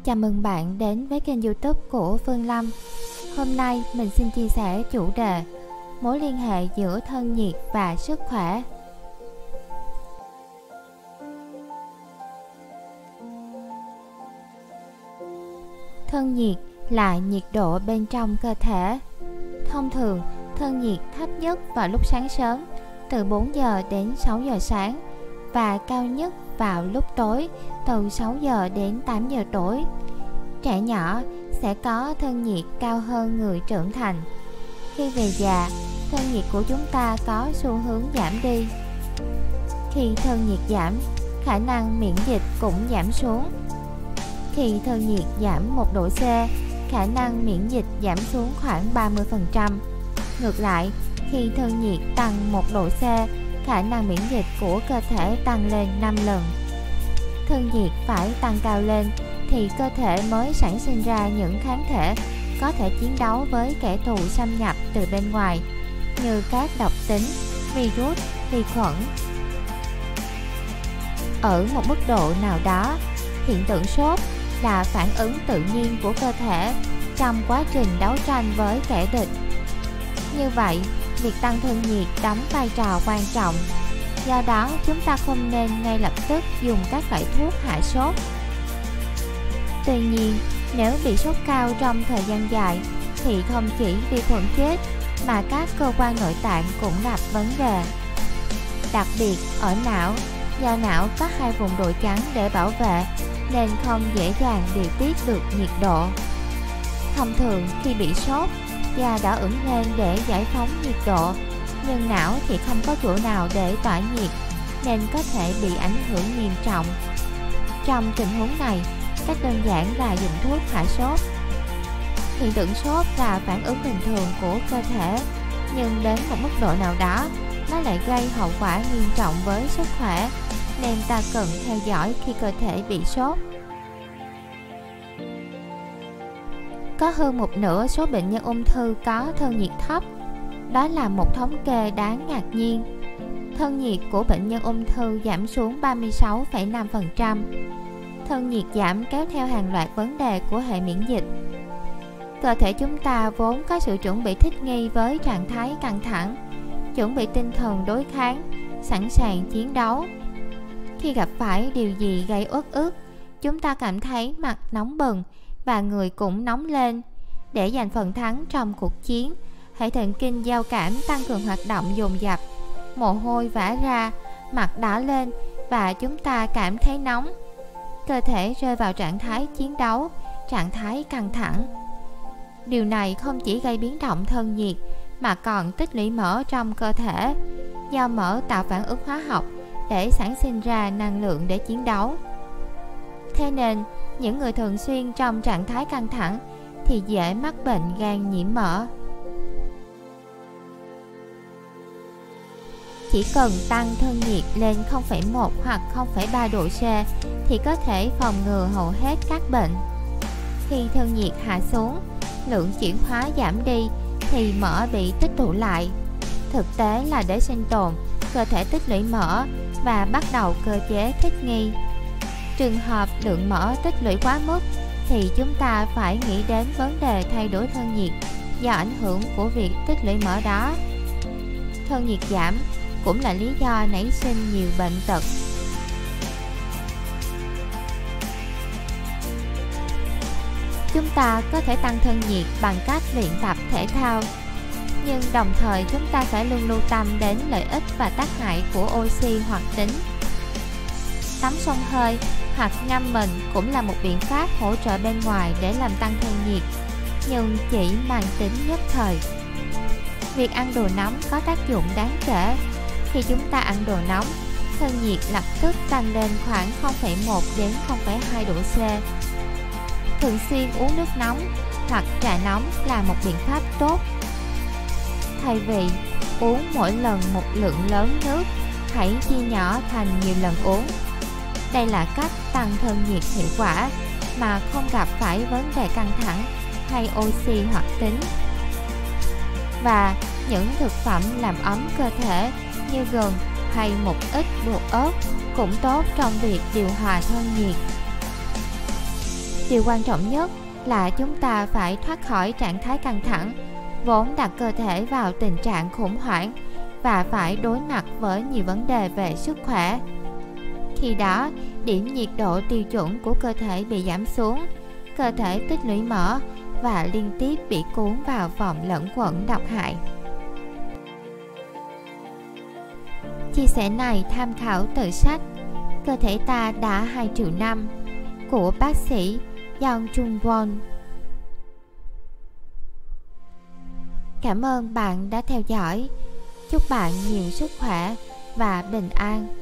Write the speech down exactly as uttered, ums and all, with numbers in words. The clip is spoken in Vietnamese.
Chào mừng bạn đến với kênh YouTube của Phương Lâm. Hôm nay mình xin chia sẻ chủ đề mối liên hệ giữa thân nhiệt và sức khỏe. Thân nhiệt là nhiệt độ bên trong cơ thể. Thông thường, thân nhiệt thấp nhất vào lúc sáng sớm từ bốn giờ đến sáu giờ sáng và cao nhất vào lúc tối từ sáu giờ đến tám giờ tối. Trẻ nhỏ sẽ có thân nhiệt cao hơn người trưởng thành. Khi về già, thân nhiệt của chúng ta có xu hướng giảm đi. Khi thân nhiệt giảm, khả năng miễn dịch cũng giảm xuống. Khi thân nhiệt giảm một độ C, khả năng miễn dịch giảm xuống khoảng ba mươi phần trăm. Ngược lại, khi thân nhiệt tăng một độ C, khả năng miễn dịch của cơ thể tăng lên năm lần. Thân nhiệt phải tăng cao lên thì cơ thể mới sản sinh ra những kháng thể có thể chiến đấu với kẻ thù xâm nhập từ bên ngoài như các độc tính, virus, vi khuẩn. Ở một mức độ nào đó, hiện tượng sốt là phản ứng tự nhiên của cơ thể trong quá trình đấu tranh với kẻ địch. Như vậy, việc tăng thân nhiệt đóng vai trò quan trọng. Do đó, chúng ta không nên ngay lập tức dùng các loại thuốc hạ sốt. Tuy nhiên, nếu bị sốt cao trong thời gian dài thì không chỉ vi khuẩn chết mà các cơ quan nội tạng cũng gặp vấn đề. Đặc biệt ở não, do não có hai vùng độ trắng để bảo vệ nên không dễ dàng điều tiết được nhiệt độ. Thông thường khi bị sốt, da đỏ ửng lên để giải phóng nhiệt độ, nhưng não thì không có chỗ nào để tỏa nhiệt nên có thể bị ảnh hưởng nghiêm trọng. Trong tình huống này, cách đơn giản là dùng thuốc hạ sốt. Hiện tượng sốt là phản ứng bình thường của cơ thể, nhưng đến một mức độ nào đó, nó lại gây hậu quả nghiêm trọng với sức khỏe, nên ta cần theo dõi khi cơ thể bị sốt. Có hơn một nửa số bệnh nhân ung thư có thân nhiệt thấp. Đó là một thống kê đáng ngạc nhiên. Thân nhiệt của bệnh nhân ung thư giảm xuống ba mươi sáu phẩy năm phần trăm. Thân nhiệt giảm kéo theo hàng loạt vấn đề của hệ miễn dịch. Cơ thể chúng ta vốn có sự chuẩn bị thích nghi với trạng thái căng thẳng, chuẩn bị tinh thần đối kháng, sẵn sàng chiến đấu. Khi gặp phải điều gì gây uất ức, chúng ta cảm thấy mặt nóng bừng và người cũng nóng lên. Để giành phần thắng trong cuộc chiến, hệ thần kinh giao cảm tăng cường hoạt động dồn dập, mồ hôi vã ra, mặt đỏ lên và chúng ta cảm thấy nóng. Cơ thể rơi vào trạng thái chiến đấu, trạng thái căng thẳng. Điều này không chỉ gây biến động thân nhiệt mà còn tích lũy mỡ trong cơ thể, do mỡ tạo phản ứng hóa học để sản sinh ra năng lượng để chiến đấu. Thế nên, những người thường xuyên trong trạng thái căng thẳng thì dễ mắc bệnh gan nhiễm mỡ. Chỉ cần tăng thân nhiệt lên không phẩy một hoặc không phẩy ba độ C thì có thể phòng ngừa hầu hết các bệnh. Khi thân nhiệt hạ xuống, lượng chuyển hóa giảm đi thì mỡ bị tích tụ lại. Thực tế là để sinh tồn, cơ thể tích lũy mỡ và bắt đầu cơ chế thích nghi. Trường hợp lượng mỡ tích lũy quá mức thì chúng ta phải nghĩ đến vấn đề thay đổi thân nhiệt do ảnh hưởng của việc tích lũy mỡ đó. Thân nhiệt giảm cũng là lý do nảy sinh nhiều bệnh tật. Chúng ta có thể tăng thân nhiệt bằng cách luyện tập thể thao, nhưng đồng thời chúng ta phải luôn lưu tâm đến lợi ích và tác hại của oxy hoạt tính. Tắm xông hơi hoặc ngâm mình cũng là một biện pháp hỗ trợ bên ngoài để làm tăng thân nhiệt, nhưng chỉ mang tính nhất thời. Việc ăn đồ nóng có tác dụng đáng kể. Khi chúng ta ăn đồ nóng, thân nhiệt lập tức tăng lên khoảng không phẩy một đến không phẩy hai độ C. Thường xuyên uống nước nóng hoặc trà nóng là một biện pháp tốt. Thay vì uống mỗi lần một lượng lớn nước, hãy chia nhỏ thành nhiều lần uống. Đây là cách tăng thân nhiệt hiệu quả mà không gặp phải vấn đề căng thẳng hay oxy hoạt tính. Và những thực phẩm làm ấm cơ thể như gừng hay một ít bột ớt cũng tốt trong việc điều hòa thân nhiệt. Điều quan trọng nhất là chúng ta phải thoát khỏi trạng thái căng thẳng, vốn đặt cơ thể vào tình trạng khủng hoảng, và phải đối mặt với nhiều vấn đề về sức khỏe. Khi đó, điểm nhiệt độ tiêu chuẩn của cơ thể bị giảm xuống, cơ thể tích lũy mỡ và liên tiếp bị cuốn vào vòng lẫn quẩn độc hại. Chia sẻ này tham khảo từ sách Cơ thể ta đã hai triệu năm của bác sĩ Young Jung Won. Cảm ơn bạn đã theo dõi. Chúc bạn nhiều sức khỏe và bình an.